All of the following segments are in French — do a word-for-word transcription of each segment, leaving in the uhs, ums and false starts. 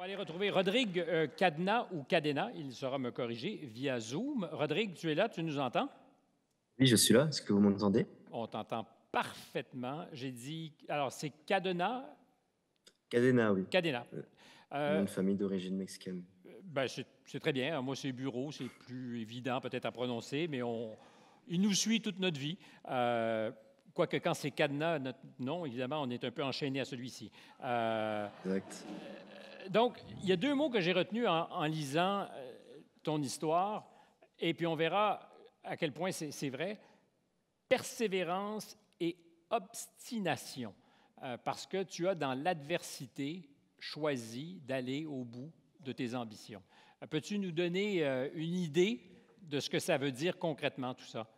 va aller retrouver Rodrigue euh, Cadena ou Cadena, il saura me corriger, via Zoom. Rodrigue, tu es là, tu nous entends? Oui, je suis là. Est-ce que vous m'entendez? On t'entend parfaitement. J'ai dit, alors c'est Cadena, Cadena, oui. Cadena. Euh, nom Euh, de famille d'origine mexicaine. ben, c'est c'est très bien. Moi, c'est bureau, c'est plus évident peut-être à prononcer, mais on, il nous suit toute notre vie. Euh, Quoique quand c'est Cadena, notre nom, évidemment, on est un peu enchaîné à celui-ci. Euh, Exact. donc, il y a deux mots que j'ai retenus en, en lisant euh, ton histoire, et puis on verra à quel point c'est vrai. Persévérance et obstination, euh, parce que tu as dans l'adversité choisi d'aller au bout de tes ambitions. Euh, Peux-tu nous donner euh, une idée de ce que ça veut dire concrètement tout ça?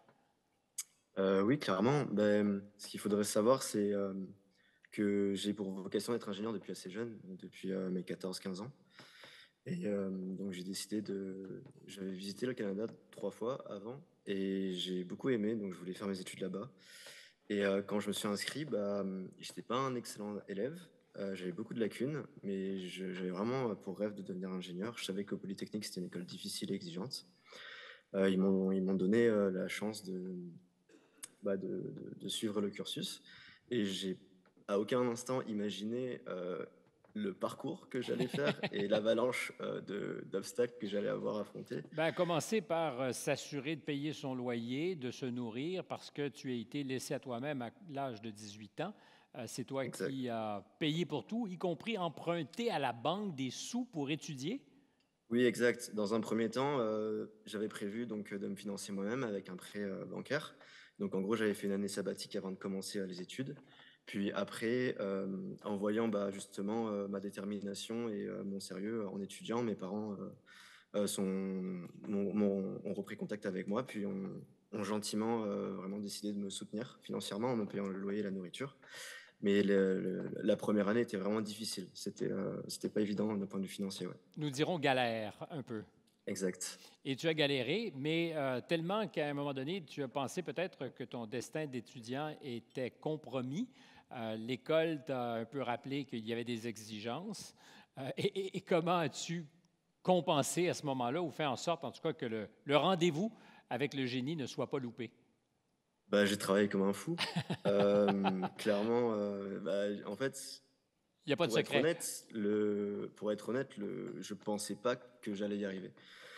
Euh, oui, clairement. Ben, ce qu'il faudrait savoir, c'est euh, que j'ai pour vocation d'être ingénieur depuis assez jeune, donc depuis euh, mes quatorze quinze ans. Et euh, donc j'ai décidé de... J'avais visité le Canada trois fois avant et j'ai beaucoup aimé, donc je voulais faire mes études là-bas. Et euh, quand je me suis inscrit, bah, j'étais pas un excellent élève. Euh, j'avais beaucoup de lacunes, mais je- j'avais vraiment pour rêve de devenir ingénieur. Je savais que Polytechnique, c'était une école difficile et exigeante. Euh, ils m'ont, ils m'ont donné euh, la chance de, bah, de, de- de suivre le cursus. Et j'ai à aucun instant imaginé euh, le parcours que j'allais faire et l'avalanche euh, de- d'obstacles que j'allais avoir à affronter. Ben, commencer par euh, s'assurer de payer son loyer, de se nourrir, parce que tu as été laissé à toi-même à l'âge de dix-huit ans. Euh, c'est toi Exact. qui as payé pour tout, y compris emprunter à la banque des sous pour étudier. Oui, exact. Dans un premier temps, euh, j'avais prévu donc de me financer moi-même avec un prêt euh, bancaire. Donc en gros, j'avais fait une année sabbatique avant de commencer euh, les études. Puis après, euh, en voyant bah, justement euh, ma détermination et euh, mon sérieux en étudiant, mes parents euh, euh, sont, m'ont- m'ont- ont repris contact avec moi, puis ont, ont gentiment euh, vraiment décidé de me soutenir financièrement en me payant le loyer et la nourriture. Mais le- le- la première année était vraiment difficile. C'était euh, c'était pas évident d'un point de vue financier, ouais. Nous dirons galère un peu. Exact. Et tu as galéré, mais euh, tellement qu'à un moment donné, tu as pensé peut-être que ton destin d'étudiant était compromis. Euh, L'école t'a un peu rappelé qu'il y avait des exigences. Euh, et, et- et comment as-tu compensé à ce moment-là ou fait en sorte, en tout cas, que le, le rendez-vous avec le génie ne soit pas loupé? Bah, j'ai travaillé comme un fou. Euh, clairement, euh, bah, en fait, Il n'y a pas de pour être secret. honnête, le, pour être honnête, le, je pensais pas que j'allais y arriver.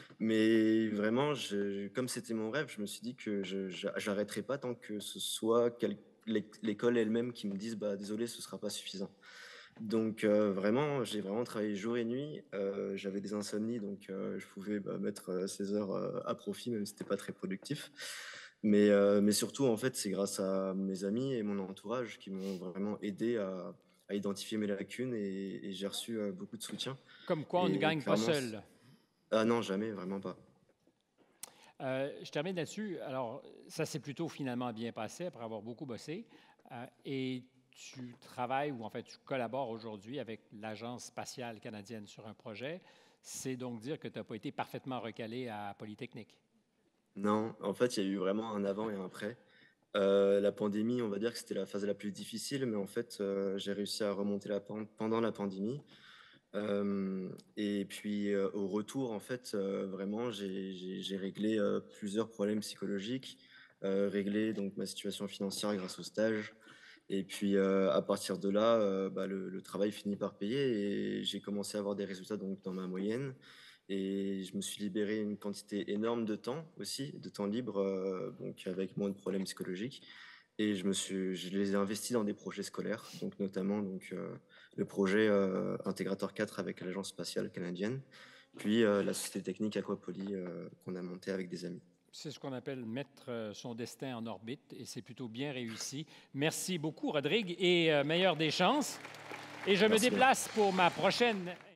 Mais vraiment, je- comme c'était mon rêve, je me suis dit que je j'a- j'arrêterai pas tant que ce soit quel- l'é- l'école elle-même qui me dise, bah désolé, ce sera pas suffisant. Donc euh, vraiment, j'ai vraiment travaillé jour et nuit. Euh, j'avais des insomnies, donc euh, je pouvais bah, mettre euh, ces heures euh, à profit, même si c'était pas très productif. Mais, euh, mais surtout, en fait, c'est grâce à mes amis et mon entourage qui m'ont vraiment aidé à, à identifier mes lacunes et, et j'ai reçu euh, beaucoup de soutien. Comme quoi, on ne Et gagne pas clairement, c- seul. ah non, jamais, vraiment pas. Euh, je termine là-dessus. Alors, ça s'est plutôt finalement bien passé après avoir beaucoup bossé. Euh, et tu travailles, ou en fait, tu collabores aujourd'hui avec l'Agence spatiale canadienne sur un projet. C'est donc dire que tu n'as pas été parfaitement recalé à Polytechnique. Non, en fait, il y a eu vraiment un avant et un après. Euh, la pandémie, on va dire que c'était la phase la plus difficile, mais en fait, euh, j'ai réussi à remonter la pente pendant la pandémie. Euh, et puis euh, au retour, en fait, euh, vraiment, j'ai j'ai- j'ai réglé euh, plusieurs problèmes psychologiques, euh, réglé donc ma situation financière grâce au stage. Et puis euh, à partir de là, euh, bah, le, le travail finit par payer et j'ai commencé à avoir des résultats donc dans ma moyenne. Et je me suis libéré une quantité énorme de temps aussi, de temps libre, euh, donc avec moins de problèmes psychologiques. Et je me suis, je les ai investis dans des projets scolaires, donc notamment donc euh, le projet euh, Intégrateur quatre avec l'Agence spatiale canadienne, puis euh, la société technique Aquapoly euh, qu'on a montée avec des amis. C'est ce qu'on appelle mettre euh, son destin en orbite et c'est plutôt bien réussi. Merci beaucoup, Rodrigue, et euh, meilleure des chances. Et je me Merci bien. déplace pour ma prochaine